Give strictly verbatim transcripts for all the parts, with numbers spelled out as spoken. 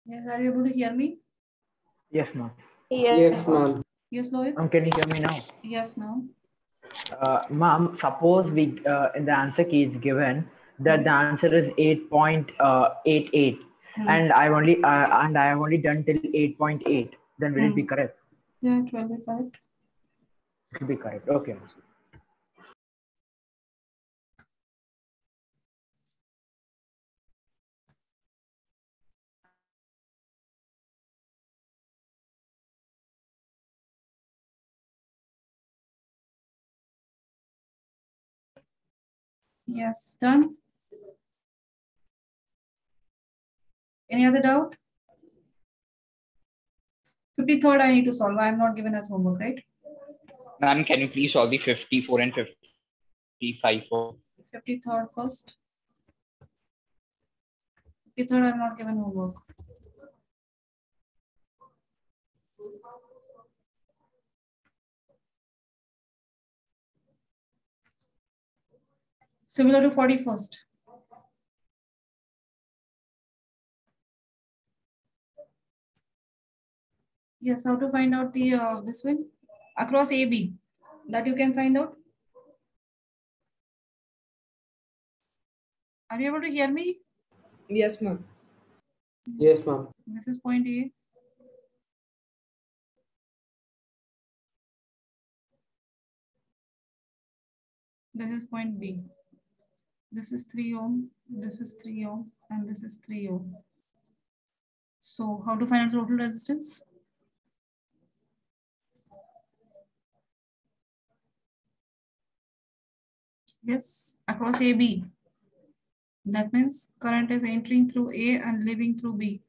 Yes, are you able to hear me? Yes, ma'am. Yes, ma'am. Yes, Lohit? Um, can you hear me now? Yes, now. Uh, ma'am, suppose we uh, in the answer key is given that the answer is eight point eight eight, Hmm. and I only uh, and I have only done till eight point eight. Then will it be Hmm. correct? Yeah, it will be correct. It will be correct. Okay. Yes, done. Any other doubt? fifty-third I need to solve. I am not given as homework, right? Ma'am, can you please solve the fifty-four and fifty-five for? fifty-third first. fifty-third I am not given homework. Similar to forty-first. Yes, how to find out the uh, this one? Across A B. That you can find out. Are you able to hear me? Yes, ma'am. Yes, ma'am. This is point A. This is point B. This is three ohm, this is three ohm, and this is three ohm. So how to find out total resistance? Yes, across A B. That means current is entering through A and leaving through B.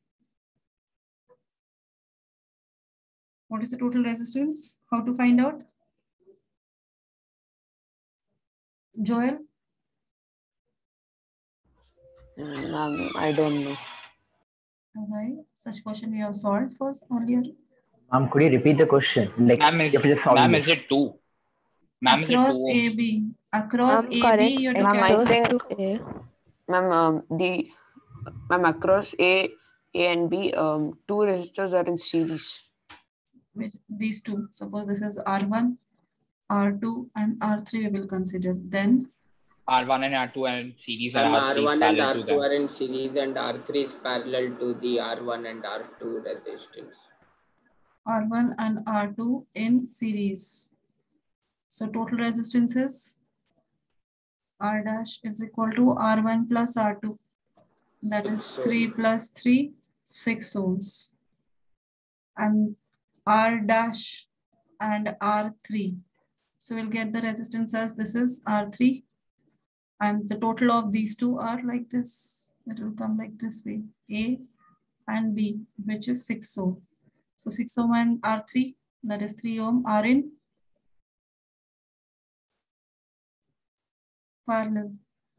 What is the total resistance? How to find out? Joel? Um, I don't know. Okay, such question we have solved first earlier. Ma'am, could you repeat the question? Like, Ma'am, is, if you just solve ma'am, it. is it two? Ma'am, is it Across two A ohms? B. Across Ma'am, A B, correct. you have to Ma'am, I calculate. think, ma'am, um, the ma'am across A, A and B, um, two resistors are in series. Which, these two. Suppose this is R one, R two, and R three we will consider. Then R one and R two and series and And R three is R one and parallel R to two them. are in series and R three is parallel to the R one and R two resistance. R one and R two in series. So total resistance is R dash is equal to R one plus R two. That is So- three plus three, six ohms. And R dash and R three. So we'll get the resistance as this is R three. And the total of these two are like this. It will come like this way. A and B, which is six ohm. So six ohm and R three, that is three ohm, are in parallel.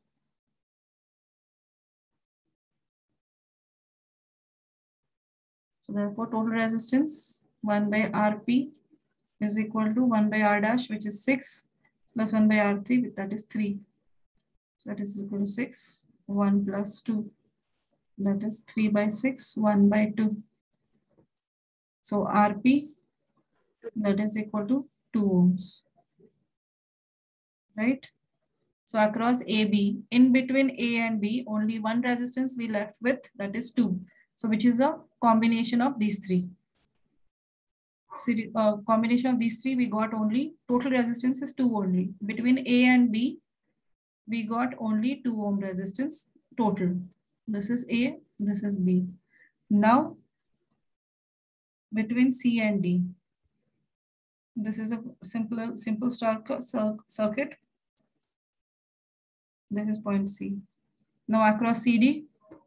So therefore total resistance one by R P is equal to one by R dash, which is six, plus one by R three, that is three. So that is equal to six, one plus two. That is three by six, one by two. So R P, that is equal to two ohms. Right? So across A B, in between A and B, only one resistance we left with, that is two. So which is a combination of these three. Series, uh, combination of these three, we got only, total resistance is two only. Between A and B, we got only two ohm resistance total. This is A, this is B. Now, between C and D, this is a simple, simple star circuit. This is point C. Now across C D,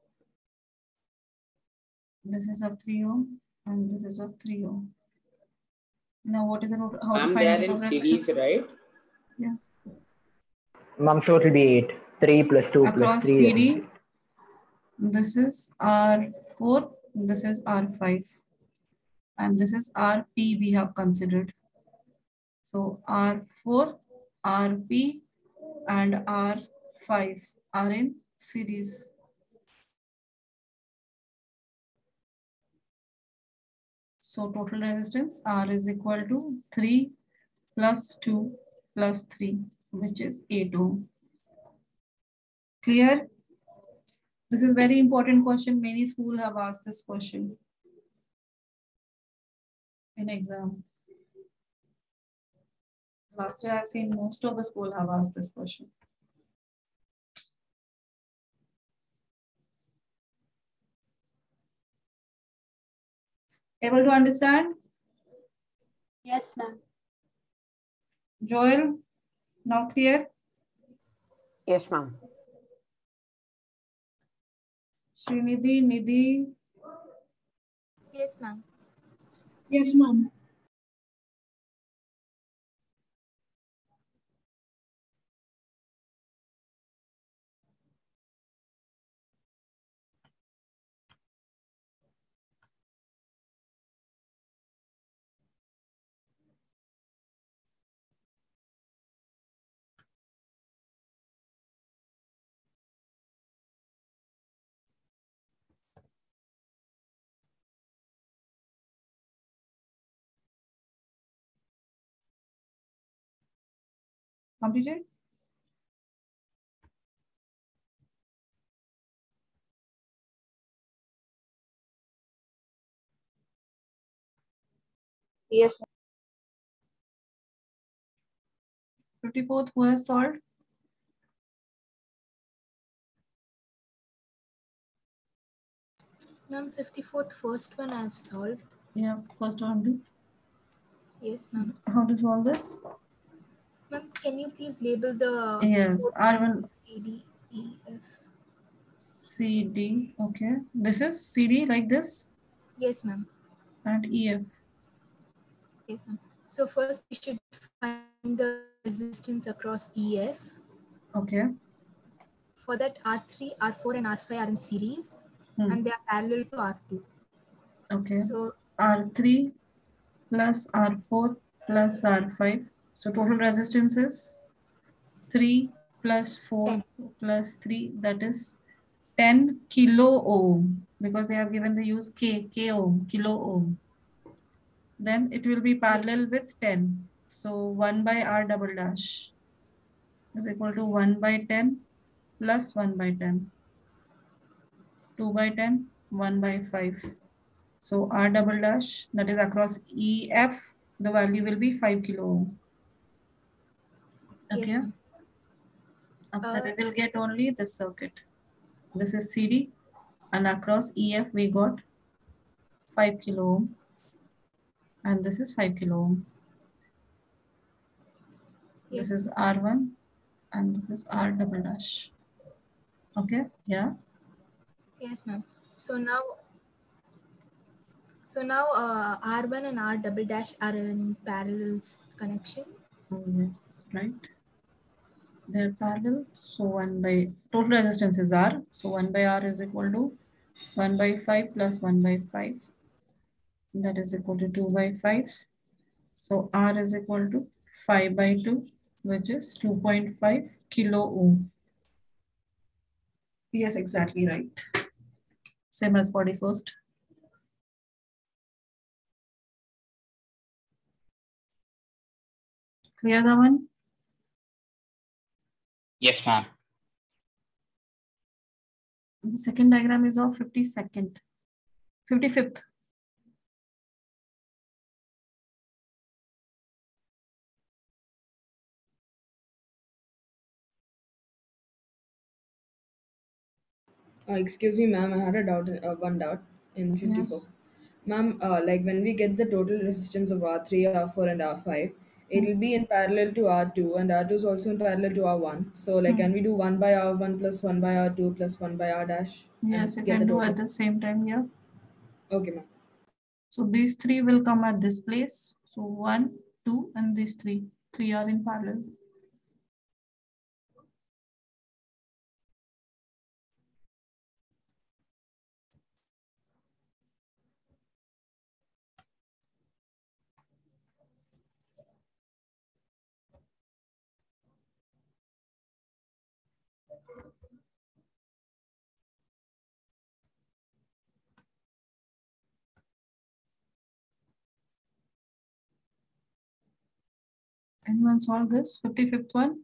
this is of three ohm and this is of three ohm. Now what is it? How Ma'am, to they find are the in total series, resistance? right? Yeah. Ma'am, so it will be eight. three plus two plus Across three. C D, this is R four, this is R five, and this is R P we have considered. So R four, R P, and R five are in series. So total resistance R is equal to three plus two plus three, which is eight ohm. Clear? This is very important question. Many schools have asked this question in exam. Last year I've seen most of the school have asked this question. Able to understand? Yes, ma'am. Joel, now clear? Yes, ma'am. Srinidhi, Nidhi, Yes, ma'am. Yes, ma'am. completed? Yes, ma'am. fifty-fourth, who has solved? Ma'am, fifty-fourth first one I've solved. Yeah, first one. Do. Yes, ma'am. How to solve this? Ma'am, can you please label the Yes, four R one points C, D, E, F? C D. Okay, this is C D like this Yes, ma'am. and E F. Yes, ma'am. So first we should find the resistance across E F. Okay. For that, R three, R four, and R five are in series, Hmm. and they are parallel to R two. Okay. So R three plus R four plus R five. So total resistance is three plus four ten. plus three, that is ten kilo ohm, because they have given the use K, K ohm, kilo ohm. Then it will be parallel with ten. So one by R double dash is equal to one by ten plus one by ten. two by ten, one by five. So R double dash, that is across E F, the value will be five kilo ohm. Yes, Okay. ma'am. After Uh, we will get so- only this circuit. This is C D, and across E F we got five kilo ohm, and this is five kilo ohm. Yes. This is R one, and this is R double dash. Okay, yeah. Yes, ma'am. So now, so now uh, R one and R double dash are in parallel s- connection. Oh, yes, right. They're parallel. So one by total resistance is R. So one by R is equal to one by five plus one by five. That is equal to two by five. So R is equal to five by two, which is two point five kilo ohm. Yes, exactly right. Same as forty-first. Clear that one? Yes, ma'am. The second diagram is of fifty-second, fifty-fifth. Uh, excuse me, ma'am. I had a doubt, uh, one doubt in fifty-four. Yes. Ma'am, uh, like when we get the total resistance of R three, R four, and R five, it will be in parallel to R two, and R two is also in parallel to R one. So, like, Hmm. can we do one by R one plus one by R two plus one by R dash? Yes, you and get can the do total? at the same time here. Okay, ma'am. So these three will come at this place. So one, two, and these three. Three are in parallel. Anyone solve this? fifty-fifth one?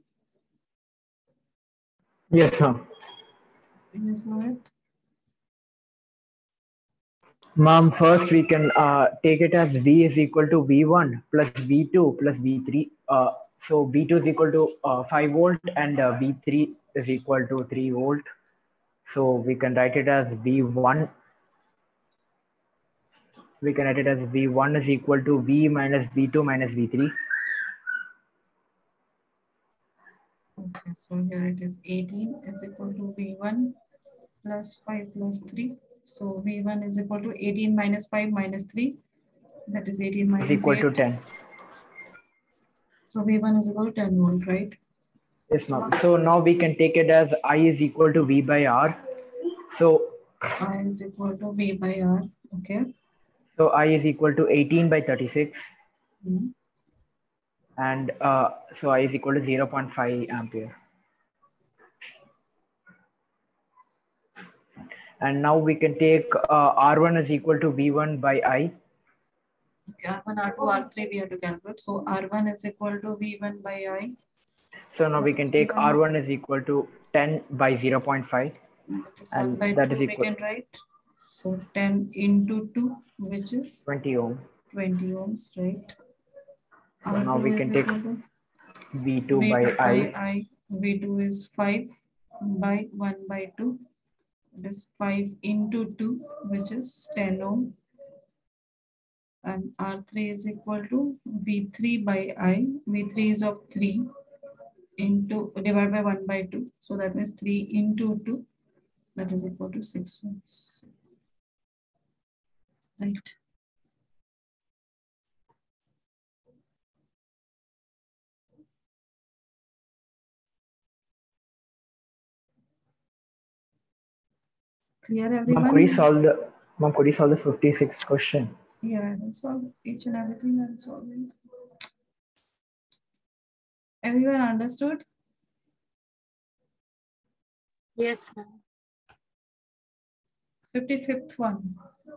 Yes, ma'am. Yes, Mohit. Ma'am, first we can uh, take it as V is equal to V one plus V two plus V three. Uh, so V two is equal to uh, five volt and uh, V three is equal to three volt. So we can write it as V one. We can write it as V one is equal to V minus V two minus V three. Okay, so here it is eighteen is equal to V one plus five plus three. So V one is equal to eighteen minus five minus three. That is eighteen Is minus equal to eight. ten. So V one is equal to ten volt, right? Yes, ma'am. So now we can take it as I is equal to V by R. So I is equal to V by R. Okay. so I is equal to eighteen by thirty-six. Hmm. And uh, so I is equal to zero point five ampere. And now we can take uh, R one is equal to V one by I. Okay, R one, R two, R three we have to calculate. So R one is equal to V one by I. So now we can take R one is equal to ten by zero point five. That is And one by that two is we equal can write. So ten into two, which is twenty ohm. twenty ohms, right? So now R two we is can take equal to V two V by two by I. I. V two is five by one by two. It is five into two, which is ten ohm. And R three is equal to V three by I. V three is of three into divided by one by two. So that means three into two. That is equal to six ohms. Right. Clear, everyone? Ma'am, could you solve the Ma'am, could you solve the fifty-sixth question? Yeah, I will solve each and everything I'm solving. Everyone understood? Yes, ma'am. fifty-fifth one.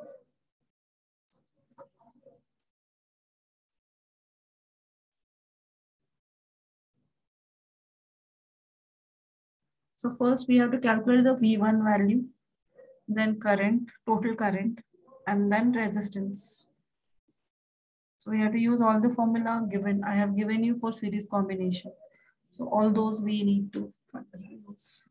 So first we have to calculate the V one value, then current, total current, and then resistance. So we have to use all the formula given. I have given you for series combination. So all those we need to use.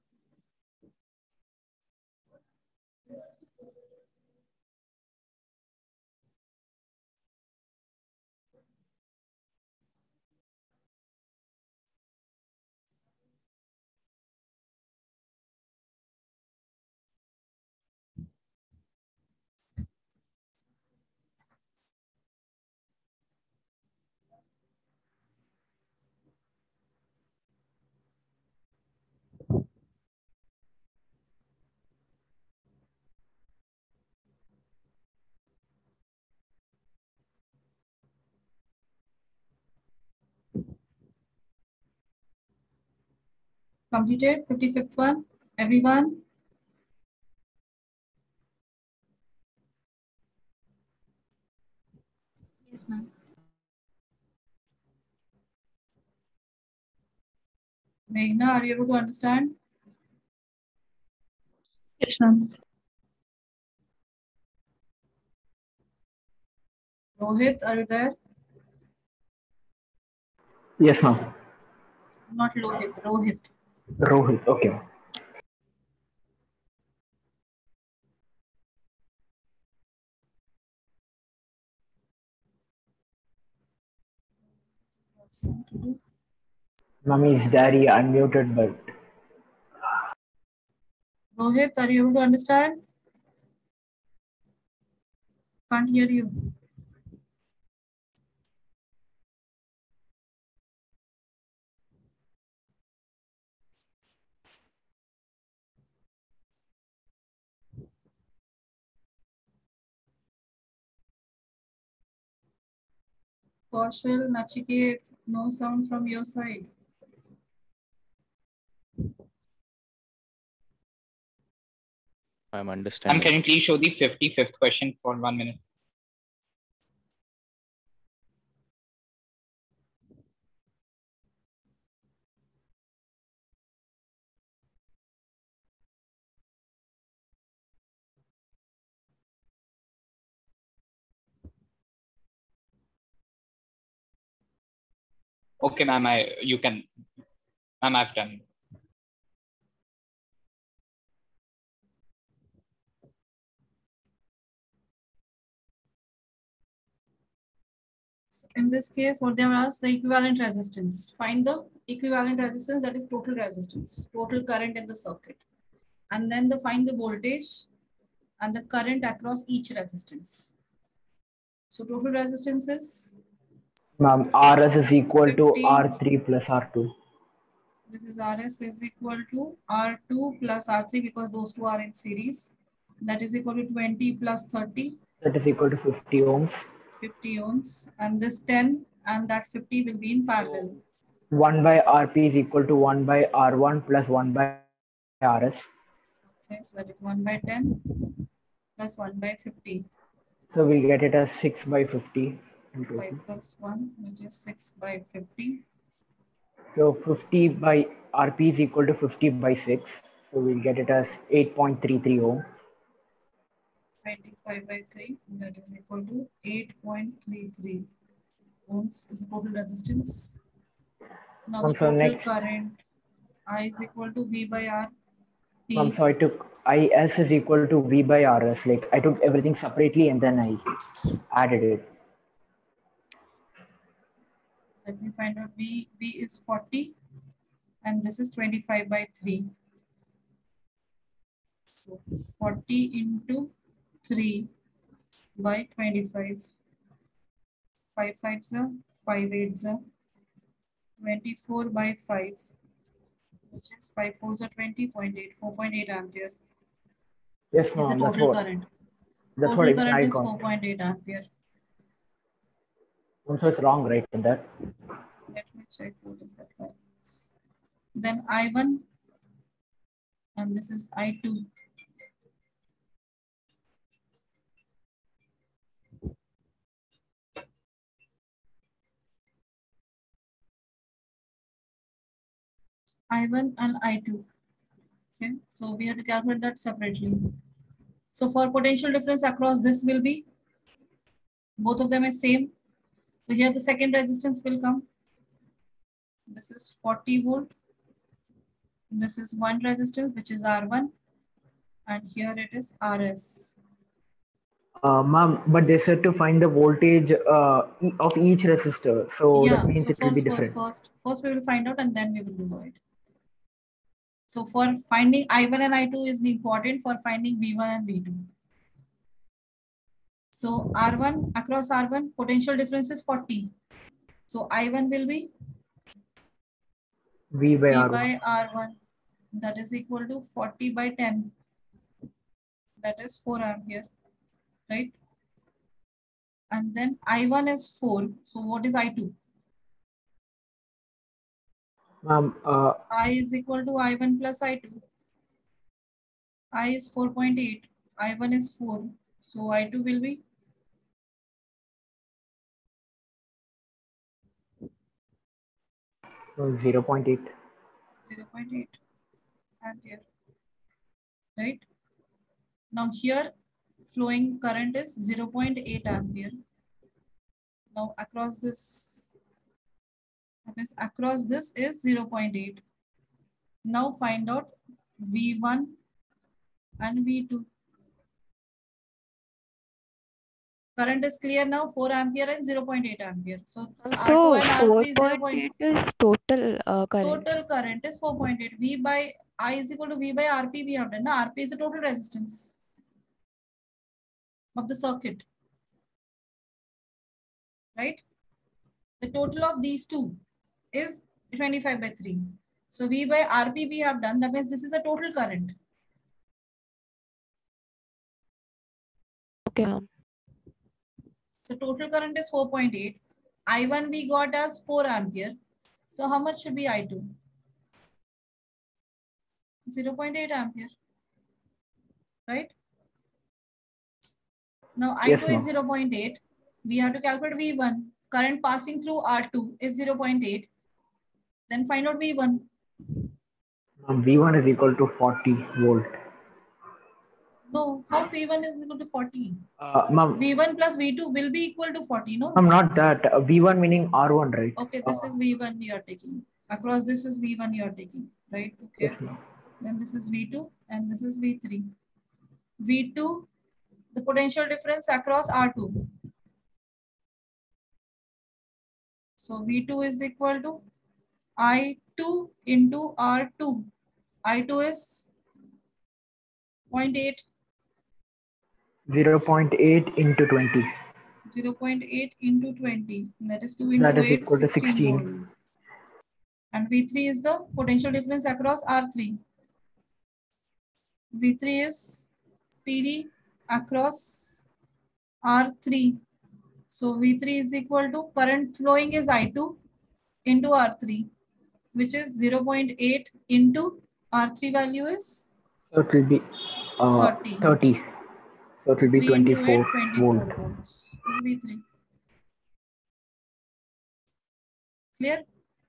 Completed, fifty-fifth one, everyone? Yes, ma'am. Meghna, are you able to understand? Yes, ma'am. Rohit, are you there? Yes, ma'am. Not Lohit, Rohit. Rohit, okay. Mummy's daddy unmuted, but Rohit, are you able to understand? Can't hear you. Kaushal, Nachiket, no sound from your side. I'm Ma'am, understanding. can you please show the fifty-fifth question for one minute? Okay, ma'am. I you can, ma'am. I've done. So in this case, what they have asked, the equivalent resistance. Find the equivalent resistance, that is total resistance, total current in the circuit. And then the find the voltage and the current across each resistance. So total resistance is? Ma'am, R S is equal to fifty. R three plus R two. This is R S is equal to R two plus R three because those two are in series. That is equal to twenty plus thirty. That is equal to fifty ohms. fifty ohms. And this ten and that fifty will be in parallel. one by R P is equal to one by R one plus one by R S. Okay, so that is one by ten plus one by fifty. So we get it as six by fifty. five plus one, which is six by fifty. So fifty by R P is equal to fifty by six. So we'll get it as eight point three three ohm. twenty-five by three, that is equal to eight point three three ohms is the total resistance. Now the Um, so total next, current I is equal to V by R. T. um, so I took I S is equal to V by R S. Like I took everything separately and then I added it. Let me find out V. V is forty and this is twenty-five by three. So forty into three by twenty-five. five fives are five eights are twenty-four by five, which is five fours are twenty point eight, four point eight ampere. Yes, Is the ma'am. That's total what. current. That's Total what I, current I is got. four point eight ampere. So it's wrong, right? In that. Let me check what is that current. Then I one and this is I two. I one and I two. Okay, so we have to calculate that separately. So for potential difference across this will be, both of them is same. So here the second resistance will come. This is forty volt. This is one resistance, which is R one. And here it is R S. Uh, ma'am, but they said to find the voltage uh, e- of each resistor. So Yeah, that means so it will be first, different. first, first, first we will find out and then we will do it. So for finding I one and I two is important for finding V one and V two. So R one across R one, potential difference is forty. So I one will be V by V R one. by R one. That is equal to forty by ten. That is four ampere, right? And then I one is four. So what is I two? Ma'am, uh, I is equal to I one plus I two. I is four point eight. I one is four. So I two will be zero point eight. zero point eight ampere, right? Now here flowing current is zero point eight ampere. Now across this, that means across this is zero point eight. Now find out V one and V two. Current is clear now, four ampere and zero point eight ampere. So R two So and R four three is zero point point eight is total uh, current. total current is four point eight. V by I is equal to V by R P we have done. Now R P is the total resistance of the circuit, right? The total of these two is twenty-five by three. So V by R P we have done. That means this is a total current. Okay, ma'am. So total current is four point eight. I one we got as four ampere. So how much should be I two? zero point eight ampere, right? Now I two Yes, is zero point eight. We have to calculate V one. Current passing through R two is zero point eight. Then find out V one. ma'am, V one is equal to forty volt. No, how V one is equal to forty? Uh, ma'am, V one plus V two will be equal to forty, no? ma'am, not that. Uh, V one meaning R one, right? Okay, this Uh, is V one you are taking. Across this is V one you are taking, right? Okay. Yes, ma'am. Then this is V two and this is V three. V two, the potential difference across R two. So V two is equal to I two into R two. I two is zero point eight. zero point eight into twenty. zero point eight into twenty. That is two into That is eight, equal to sixteen sixteen. volt. And V three is the potential difference across R three. V three is P D across R three. So V three is equal to current flowing is I two into R three, which is zero point eight into R three value is So it will be uh, thirty. thirty. So it So will be three into twenty-four eight, twenty-four volt. volts is V three. Clear?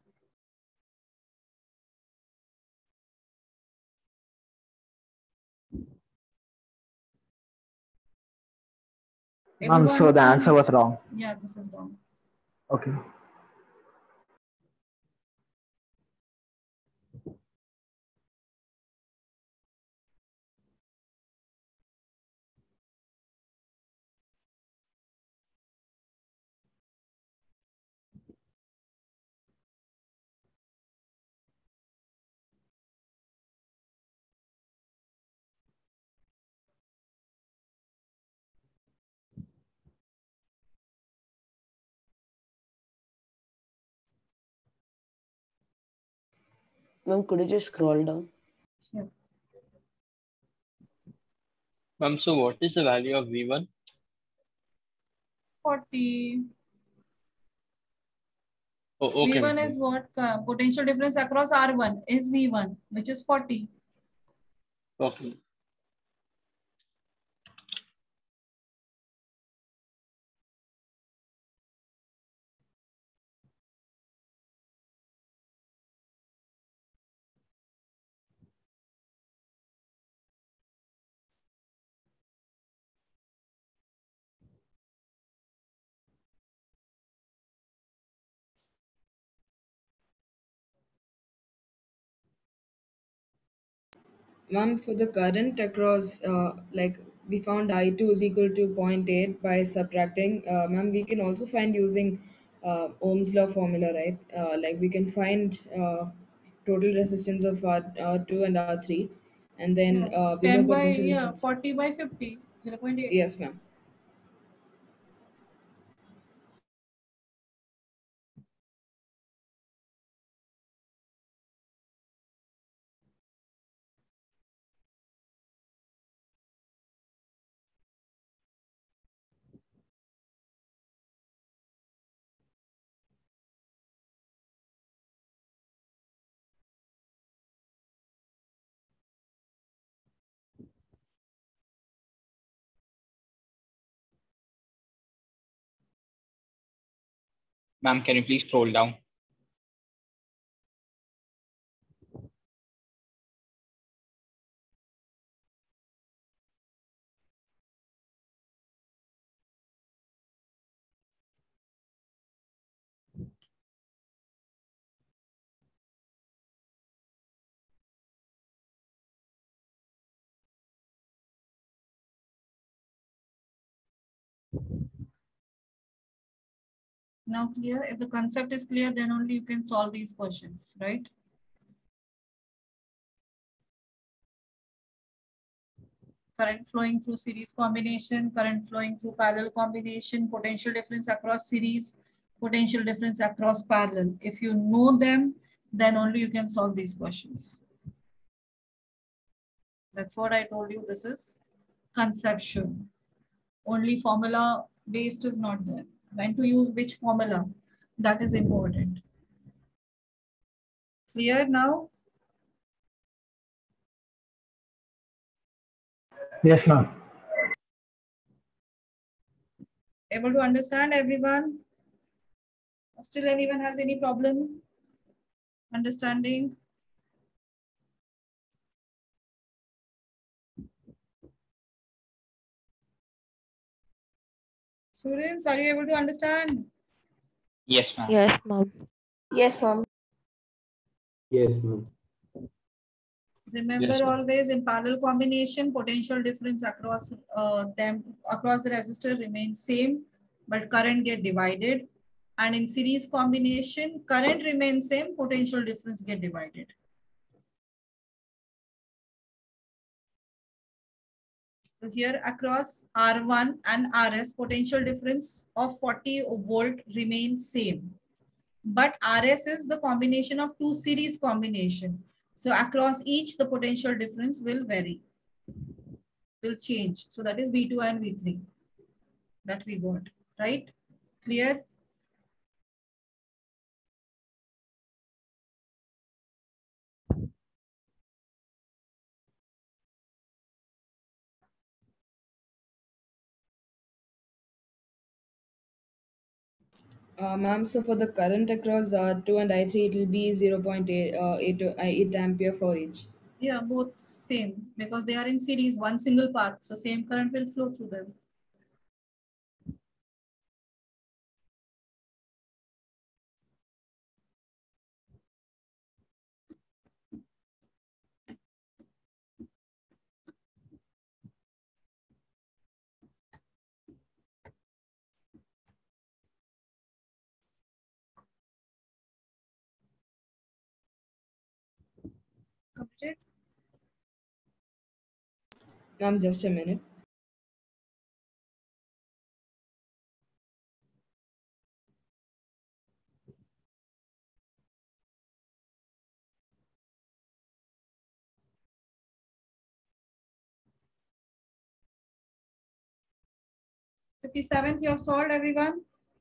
Ma'am, so the answer was wrong. Yeah, this is wrong. Okay. Ma'am, could you just scroll down? Sure. Ma'am, so what is the value of V one? forty. Oh, okay. V one is what? Uh, potential difference across R one is V one, which is forty. Okay. Ma'am, for the current across, uh, like we found I two is equal to zero point eight by subtracting. Uh, ma'am, we can also find using uh, Ohm's law formula, right? Uh, like we can find uh, total resistance of R, R2 and R three, and then Yeah. uh, we know ten by, potential yeah, difference. forty by fifty, zero point eight. Yes, ma'am. Ma'am, can you please scroll down? Now clear? If the concept is clear, then only you can solve these questions, right? Current flowing through series combination, current flowing through parallel combination, potential difference across series, potential difference across parallel. If you know them, then only you can solve these questions. That's what I told you. This is conceptual. Only formula based is not there. When to use which formula, that is important. Clear now? Yes, ma'am. Able to understand everyone? Still anyone has any problem understanding? Students, are you able to understand? Yes, ma'am. Yes, ma'am. Yes, ma'am. Yes, ma'am. Remember, Yes, ma'am. always in parallel combination, potential difference across uh, them across the resistor remains same, but current get divided. And in series combination, current remains same, potential difference get divided. So here across R one and R S, potential difference of forty volt remains same. But R S is the combination of two series combination. So across each, the potential difference will vary, will change. So that is V two and V three that we got, right? Clear? Uh, ma'am, so for the current across R two and I three, it will be zero point eight, uh, eight, uh, eight ampere for each. Yeah, both same because they are in series, one single path. So same current will flow through them. Completed? Ma'am, just a minute. fifty-seventh, you have solved, everyone?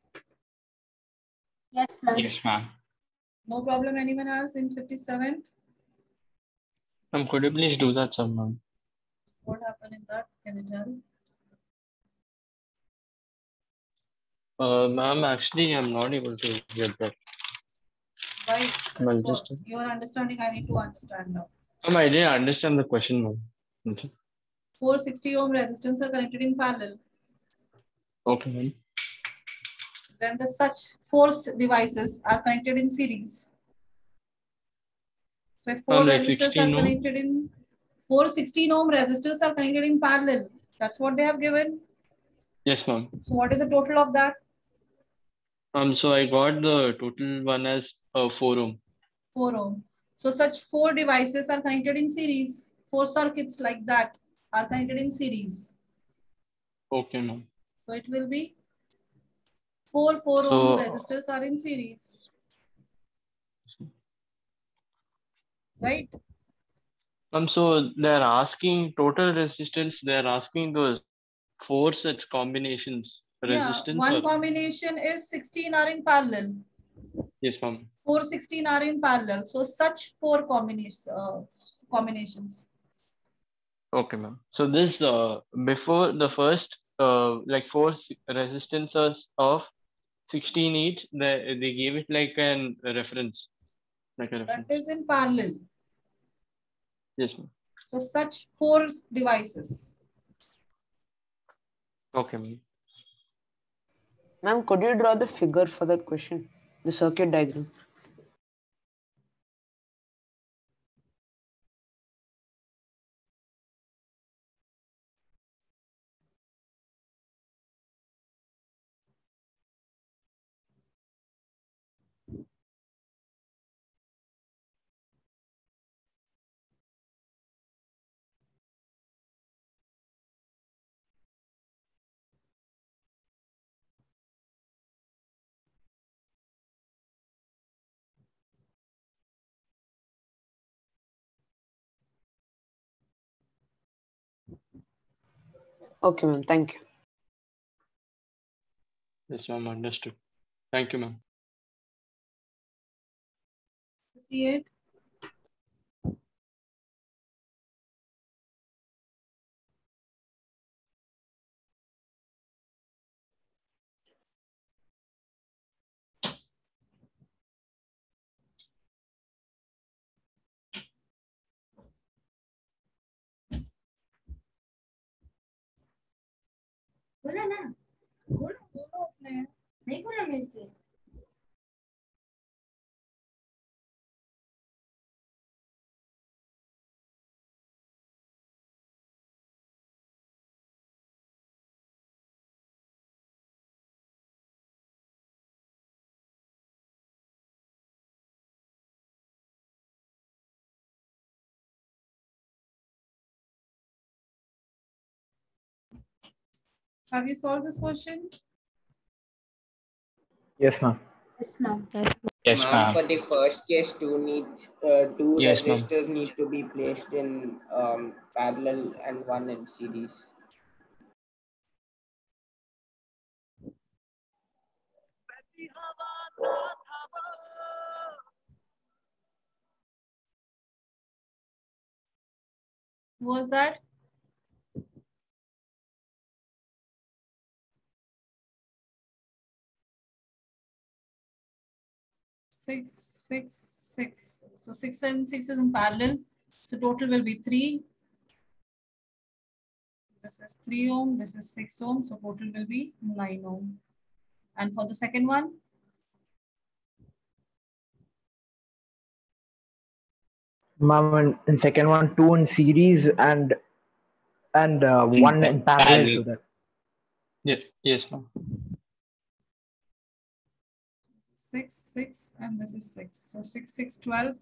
Yes, ma'am. Yes, ma'am. No problem, anyone else in fifty-seventh? Ma'am, could you please do that, sir, ma'am? What happened in that? Can you tell? Uh, ma'am, actually, I'm not able to get that. Why? Ma'am, That's I'll what just. your understanding, I need to understand now. Ma'am, I didn't understand the question, ma'am. Okay. four sixty ohm resistance are connected in parallel. Okay, ma'am. Then the such four devices are connected in series. So if four Ma'am, like resistors are sixteen ohm? connected in four sixteen ohm resistors are connected in parallel. That's what they have given. Yes, ma'am. So what is the total of that? Um, so I got the total one as uh, four ohm. four ohm. So such four devices are connected in series. Four circuits like that are connected in series. Okay, ma'am. So it will be four four So, ohm resistors are in series. Right? um, so they're asking total resistance. They're asking those four such combinations Yeah, resistance. one Or... combination is sixteen are in parallel. Yes, ma'am. four sixteen are in parallel. So such four combinations. Uh, combinations. Okay, ma'am. So this uh, before the first uh, like four s- resistances of sixteen each, they they gave it like an a reference, like a That reference. is in parallel. Yes, ma'am. So such four devices. Okay, ma'am. Ma'am, could you draw the figure for that question? The circuit diagram. Okay, ma'am. Thank you. Yes, ma'am. Understood. Thank you, ma'am. fifty-eight. बोला ना. नहीं खोला मेरे से। Have you solved this question? Yes, ma'am. Yes, ma'am. Yes, Ma'am, ma'am. for the first case, two need uh, two Yes, ma'am. resistors need to be placed in um, parallel and one in series. Who was that? Six, six, six. So six and six is in parallel. So total will be three. This is three ohm. This is six ohm. So total will be nine ohm. And for the second one, Ma'am, in, in second one, two in series and and uh, In one pa- in parallel parallel. to that. Yes, yes, ma'am. six, six, and this is six. So six, six, twelve.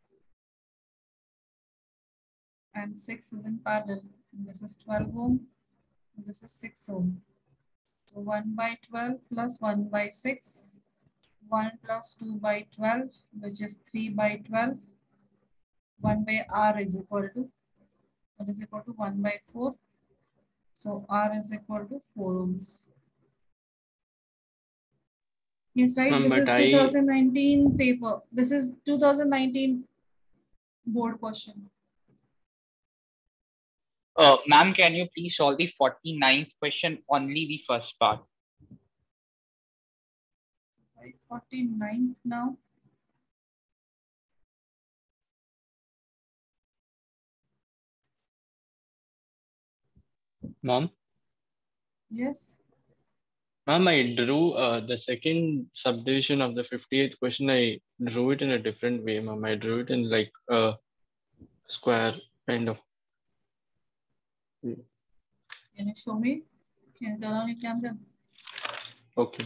And six is in parallel. And this is twelve ohm. And this is six ohm. So one by twelve plus one by six. one plus two by twelve, which is three by twelve. one by R is equal to, what is equal to one by four. So R is equal to four ohms. Yes, right. Ma'am, This but is I- two thousand nineteen paper. This is two thousand nineteen board question. Uh, ma'am, can you please solve the forty-ninth question, only the first part? Right, forty-ninth now. Ma'am, Yes. ma'am, I drew uh, the second subdivision of the fifty-eighth question. I drew it in a different way, ma'am. I drew it in like a square kind of. Can you show me? Can you turn on your camera? Okay.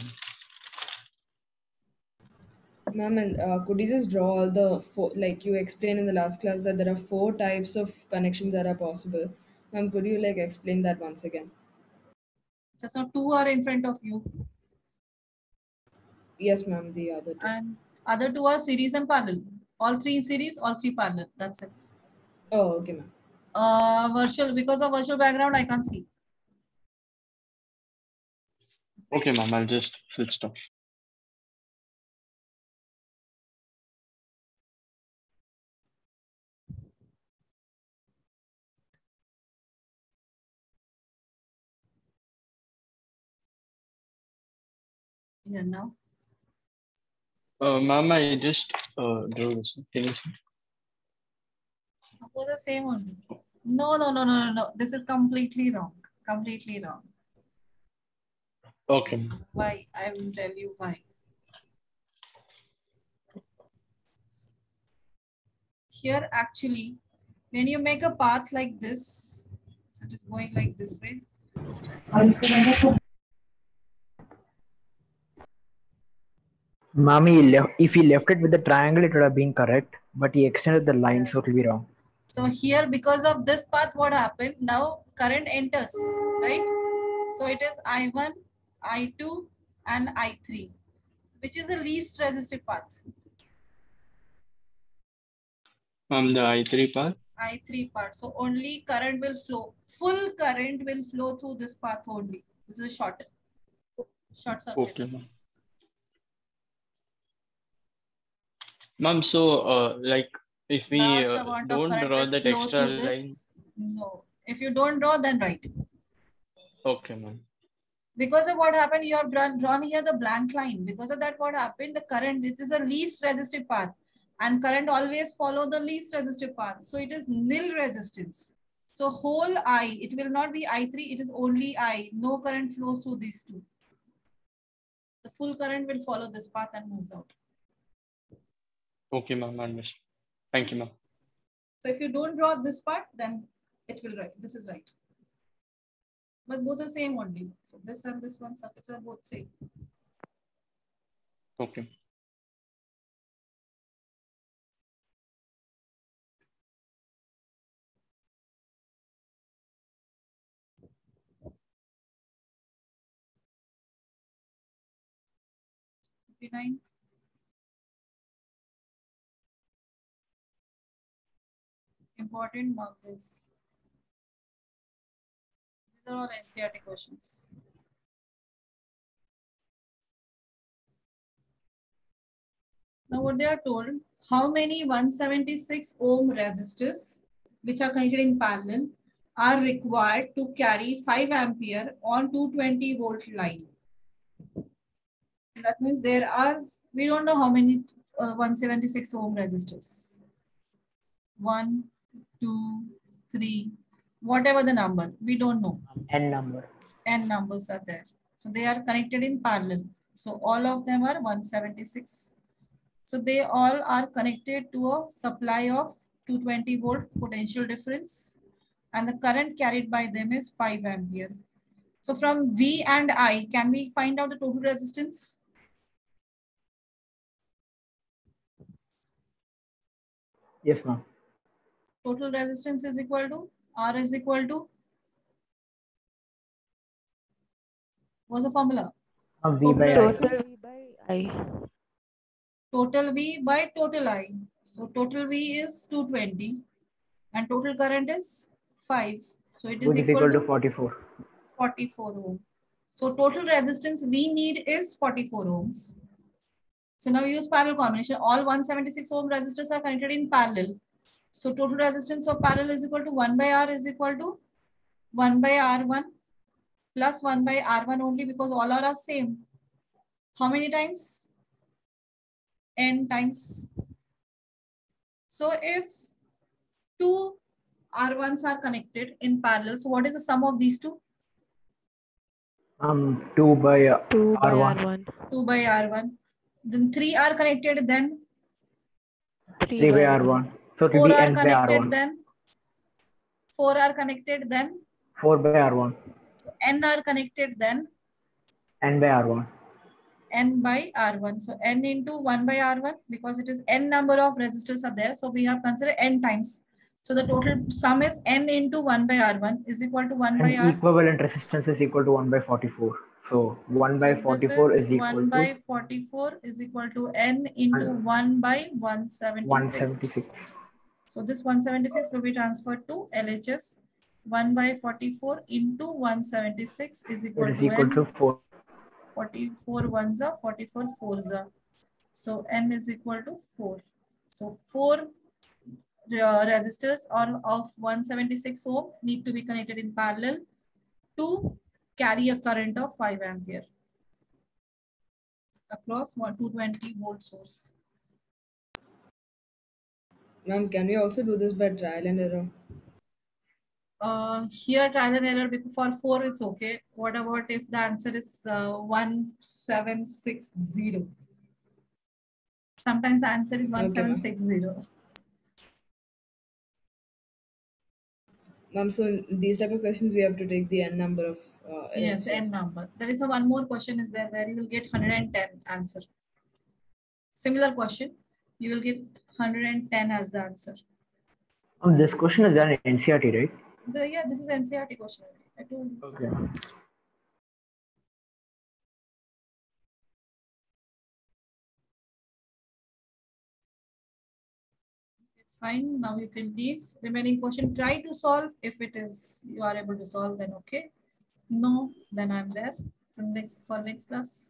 Ma'am, and uh, could you just draw all the four, like you explained in the last class that there are four types of connections that are possible. Ma'am, could you like explain that once again? Just now two are in front of you. Yes, ma'am, the other two. And other two are series and parallel. All three in series, all three parallel. That's it. Oh, okay, ma'am. Uh, virtual, because of virtual background, I can't see. Okay, ma'am. I'll just switch off. Here now. Uh, ma'am, I just uh, drew this. Can you see? Suppose the same only. No, no, no, no, no, no. This is completely wrong. Completely wrong. Okay. Why? I will tell you why. Here, actually, when you make a path like this, so it is going like this way. Ma'am, he left, if he left it with the triangle, it would have been correct, but he extended the line, Yes. so it will be wrong. So here, because of this path, what happened? Now current enters, right? So it is I one, I two, and I three, which is the least resistive path. Ma'am, the I three part. I three part. So only current will flow. Full current will flow through this path only. This is short. Short circuit. Okay, ma'am. Ma'am, so uh, like if we Large uh, amount of don't current draw will that flow extra through line. this. No. If you don't draw, then write. Okay, ma'am. Because of what happened, you have drawn, drawn here the blank line. Because of that, what happened? The current, this is a least resistive path. And current always follow the least resistive path. So it is nil resistance. So whole I, it will not be I three, it is only I. No current flows through these two. full current will follow this path and moves out. Okay, ma'am, understood. Thank you, ma'am. So if you don't draw this part, then it will write. This is right. But both are same only. So this and this one circuits are both same. Okay. fifty-nine. Important, mark this. These are all N C E R T questions. Now what they are told, how many one seventy-six ohm resistors which are connected in parallel are required to carry five ampere on two hundred twenty volt line. That means there are, we don't know how many uh, one seventy-six ohm resistors. One, two, three, whatever the number, we don't know. N number. N numbers are there. So they are connected in parallel. So all of them are one seventy-six. So they all are connected to a supply of two hundred twenty volt potential difference. And the current carried by them is five ampere. So from V and I, can we find out the total resistance? Yes, ma'am. Total resistance is equal to R is equal to, what's the formula? Uh, V by I. Total V by I. Total V by total I. So total V is two hundred twenty and total current is five. So it is, Which is equal, equal to to forty-four. forty-four ohm. So total resistance we need is forty-four ohms. So now use parallel combination. All one seventy-six ohm resistors are connected in parallel. So total resistance of parallel is equal to one by R is equal to one by R one plus one by R one only, because all are same. How many times? N times. So if two R ones are connected in parallel, so what is the sum of these two? Um, two by uh, two by R one. R one. two by R one. Then three are connected, then three, three by by R one. So it will four be are N by R connected, one. then four are connected, then four by R one. so N are connected, then N by R one. N by R one. So N into one by R one, because it is N number of resistors are there. So we have considered N times. So the total sum is N into one by R one is equal to one by And R. equivalent resistance is equal to one by forty-four. So one by So forty-four this is is equal one to by forty-four is equal to N into one by one seventy-six. one seventy-six. So this one seventy-six will be transferred to L H S. one by forty-four into one seventy-six is equal It is to equal N. to four. forty-four ones are, forty-four fours are. So N is equal to four. So four uh, resistors or of one seventy-six ohm need to be connected in parallel to carry a current of five ampere across one two hundred twenty volt source. Ma'am, can we also do this by trial and error? Uh, here trial and error, for four it's okay. What about if the answer is uh, one seven six zero? Sometimes the answer is one seven six zero. Ma'am, so in these type of questions we have to take the n number of uh, Yes, resistors. N number. There is a one more question is there where you will get one hundred ten answer. Similar question, you will get one hundred ten as the answer. Um, this question is done in N C E R T, right? The, yeah, this is N C E R T question. I told you. Okay. Fine, now you can leave. Remaining question, try to solve. If it is, you are able to solve, then okay. No, then I'm there for next, for next class.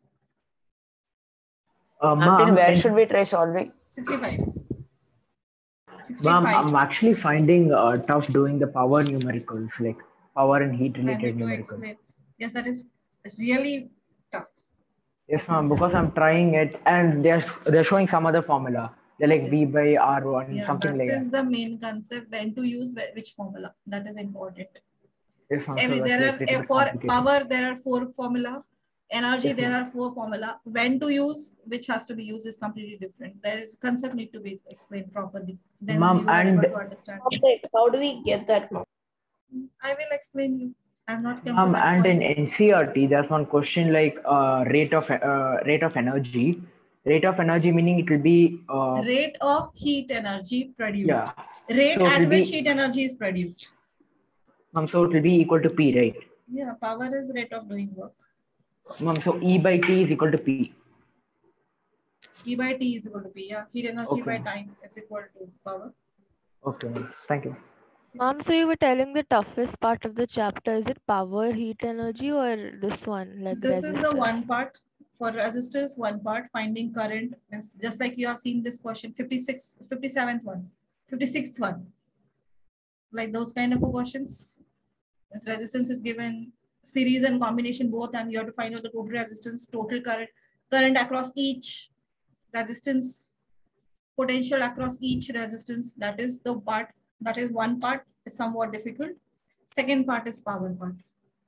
Uh, Until ma'am, where in- should we try solving? sixty-five. Ma'am, sixty-five. I'm actually finding uh, tough doing the power numericals, like power and heat I related need to numericals. explain. Yes, that is really tough. Yes, ma'am, because I'm trying it and they're they're showing some other formula. They're like V by R one, Yeah, something that like is that. the main concept, when to use wh- which formula. That is important. Yes, ma'am, so Every that's there like are little eh, bit for complicated. power there are four formula. Energy, Yes, there ma'am. are four formula. When to use, which has to be used is completely different. There is concept need to be explained properly. Then only Ma'am, you are able and to understand. How do we get that, ma'am? I will explain you. I have not come to ma'am, that and in point. N C R T, there's one question like uh, rate of uh, rate of energy. Rate of energy meaning it will be uh, Rate of heat energy produced. yeah. Rate So it at will which be heat energy is produced. ma'am. So it will be equal to P, right? Yeah, power is rate of doing work. Ma'am, so E by T is equal to P. E by T is equal to P. Yeah, heat energy Okay. by time is equal to power. Okay, ma'am. Thank you. Mom, so you were telling the toughest part of the chapter. Is it power, heat energy, or this one, like This is the resistors? one part. For resistors, one part, finding current means just like you have seen this question, fifty-six, fifty-seventh one, fifty-sixth one. Like those kind of questions. As resistance is given, series and combination both, and you have to find out the total resistance, total current, current across each resistance, potential across each resistance. That is the part, that is one part is somewhat difficult. Second part is power part.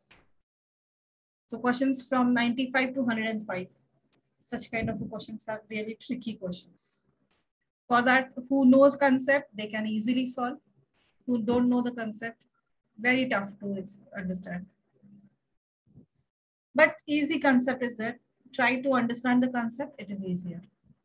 So questions from ninety-five to one hundred five. Such kind of questions are really tricky questions. For that, who knows concept, they can easily solve. Who don't know the concept, very tough to understand. But easy concept is that try to understand the concept, it is easier.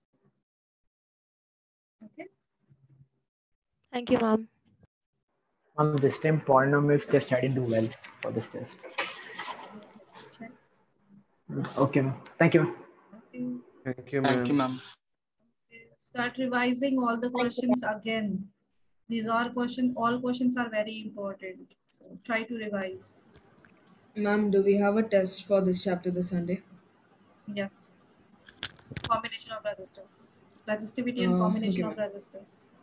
Okay. Thank you, Mom. Ma'am, this time polynomials test I didn't do well for this test. Check. Okay, ma'am. Thank you. Okay. Thank you, Thank you, ma'am. ma'am. Start revising all the questions again. These are questions, all questions are very important. So try to revise. Ma'am, do we have a test for this chapter this Sunday? Yes. Combination of resistors. Resistivity and Uh, combination okay, of ma'am. resistors.